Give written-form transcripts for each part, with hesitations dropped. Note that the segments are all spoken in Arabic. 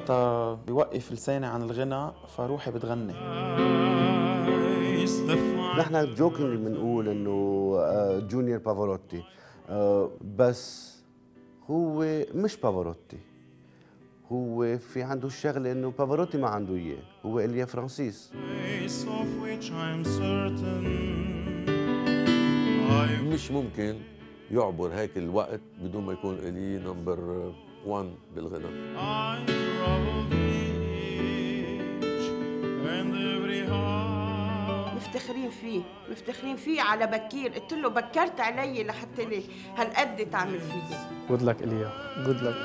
وقتها بيوقف لساني عن الغنى فروحي بتغني. نحن جوكينج بنقول انه جونيور بافاروتي، بس هو مش بافاروتي. هو في عنده الشغله انه بافاروتي ما عنده اياه، هو إليا فرانسيس. مش ممكن يعبر هيك الوقت بدون ما يكون إلي نمبر 1 بالغنى. مفتخرين فيه على بكير. قلت له بكرت علي لحتى لي هالقد تعمل فيي. جود لك إليا، جود لك.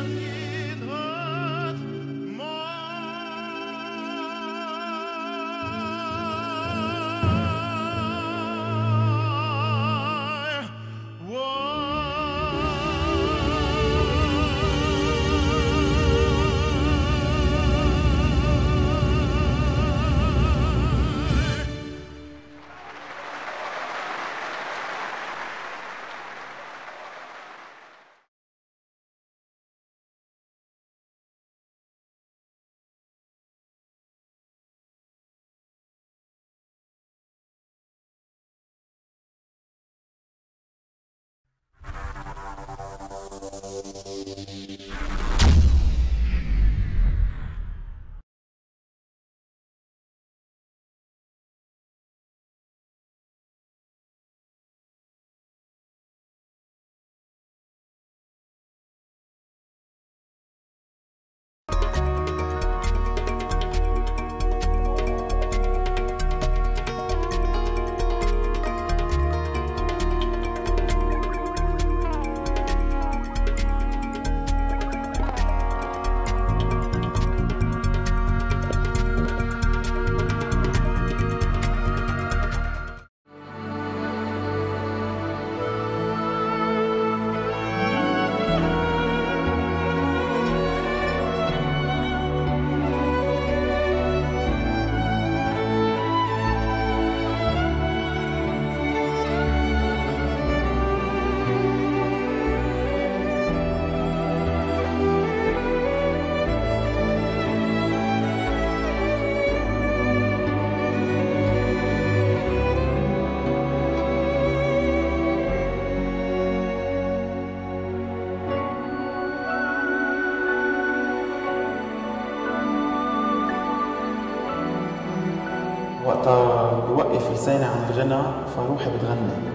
وقتها بيوقف لساني عن الغنى فروحي بتغني.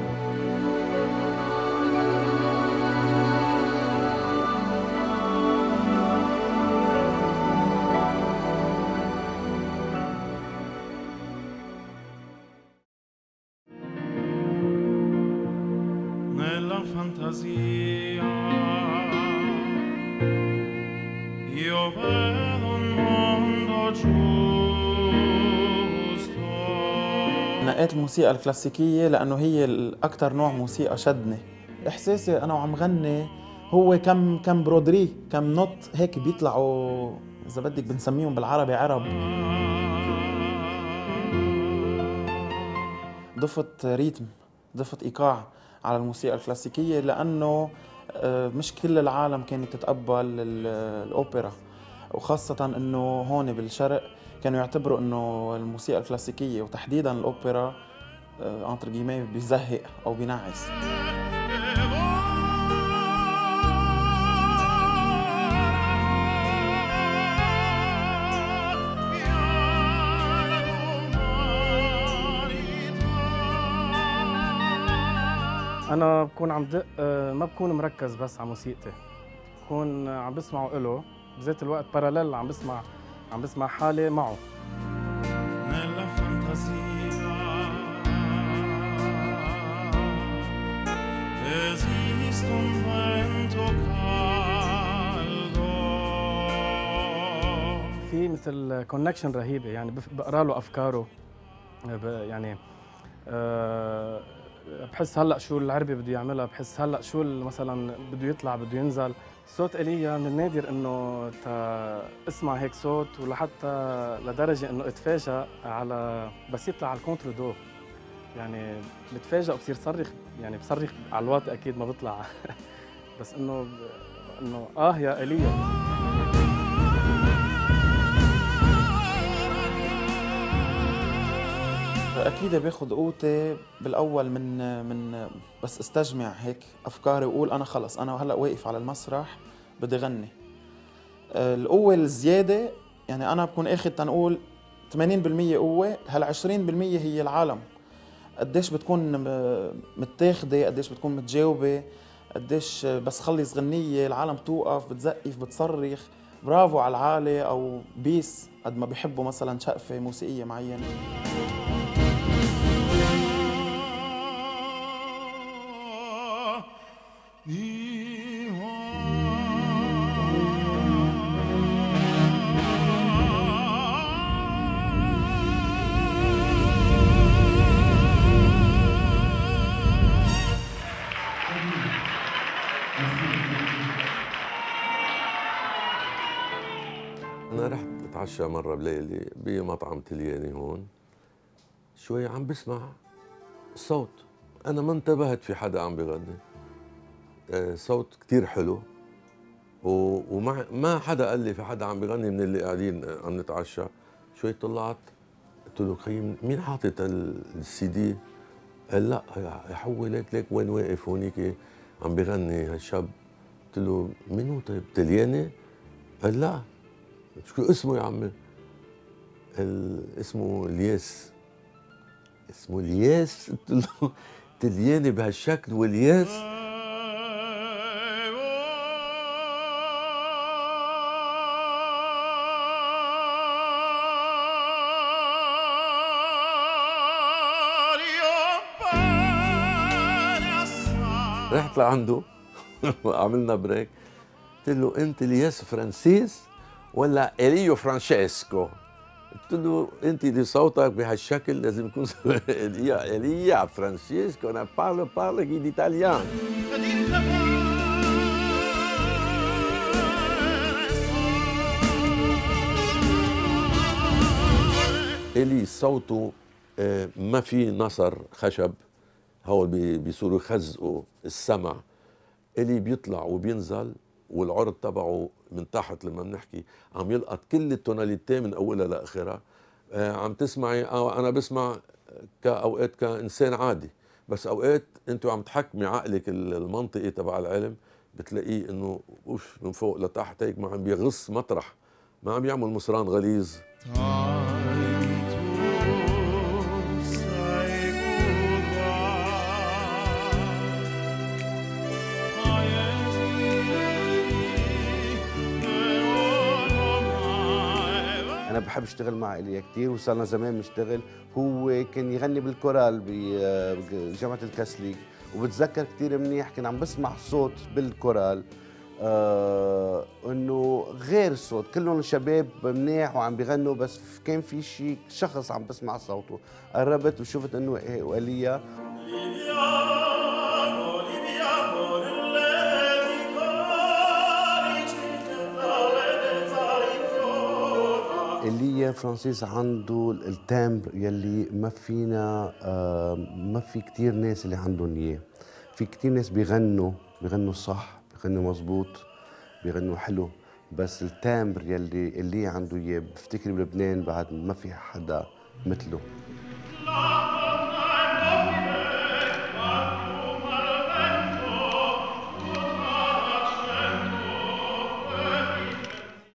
Nella fantasia io vedo un mondo giusto. نقيت الموسيقى الكلاسيكية لأنه هي الأكثر نوع موسيقى شدني. إحساسي أنا وعم غني هو كم برودري، كم نوت هيك بيطلعوا، إذا بدك بنسميهم بالعربي عرب. ضفت ريتم، ضفت إيقاع على الموسيقى الكلاسيكية لأنه مش كل العالم كانت تتقبل الأوبرا، وخاصة أنه هون بالشرق كانوا يعتبروا أنه الموسيقى الكلاسيكية وتحديداً الأوبرا انتر جيمي بيزهق أو بينعس. أنا بكون عم دق، ما بكون مركز بس على موسيقتي، بكون عم بسمعه إله بذات الوقت باراليل، عم بسمع حالي معه. في مثل كونكشن رهيبة، يعني بقرا له أفكاره، يعني بحس هلا شو العربي بده يعملها، بحس هلا شو مثلا بده يطلع بده ينزل. صوت إيليا من النادر انه اسمع هيك صوت، ولحتى لدرجه انه اتفاجئ على بس يطلع على الكونتر دو، يعني بتفاجئ وبصير صرخ، يعني بصرخ على الواطي اكيد ما بطلع بس انه يا إيليا. اكيد بياخد قوتي بالاول من بس استجمع هيك افكاري واقول انا خلص انا هلا واقف على المسرح بدي غني. القوه الزياده يعني انا بكون اخذ تنقول 80% قوه، هال 20% هي العالم. قديش بتكون متاخده، قديش بتكون متجاوبه، قديش بس خلص غنيه العالم توقف بتزقف بتصرخ برافو على العالي او بيس قد ما بيحبوا مثلا شقفه موسيقيه معينه. أنا رحت أتعشى مرة بليلة بمطعم تلياني هون، شوي عم بسمع صوت، أنا ما انتبهت في حدا عم بغني، صوت كتير حلو، وما ما حدا قال لي في حدا عم بغني من اللي قاعدين عم نتعشى. شوي طلعت قلت له خيي مين حاطط السي دي؟ قال لا حول ليك وين واقف هونيك عم بغني هالشاب. قلت له مين هو طيب تلياني؟ قال لا. شو اسمه يا عمي؟ اسمه الياس. اسمه الياس؟ قلت له تلياني بهالشكل والياس؟ رحت لعنده وعملنا بريك، قلت له انت الياس فرانسيس ولا إليو فرانشيسكو؟ قلت له انت اللي صوتك بهالشكل لازم يكون إليا فرانشيسكو. انا بارلو ايطاليان. إلي صوته ما في نصر خشب، هو بيصيروا يخزقوا السمع. إلي بيطلع وبينزل والعرض تبعه من تحت لما بنحكي عم يلقط كل التوناليتي من اولها لاخرها. عم تسمعي انا بسمع اوقات كانسان عادي، بس اوقات انت عم تحكمي عقلك المنطقي تبع العلم بتلاقيه انه اوف من فوق لتحت هيك ما عم بيغص مطرح، ما عم يعمل مصران غليظ. أنا بحب أشتغل مع إيليا كثير وصارنا زمان بنشتغل. هو كان يغني بالكورال بجامعة الكاثوليك، وبتذكر كثير منيح كان عم بسمع صوت بالكورال إنه غير الصوت، كلهم شباب منيح وعم بيغنوا، بس كان في شيء شخص عم بسمع صوته. قربت وشفت إنه إيليا. إيليا فرانسيس عنده التامبر يلي ما في كتير ناس اللي عندهم اياه. في كتير ناس بيغنوا صح، بيغنوا مزبوط، بيغنوا حلو، بس التامبر يلي عنده اياه بفتكر بلبنان بعد ما في حدا مثله.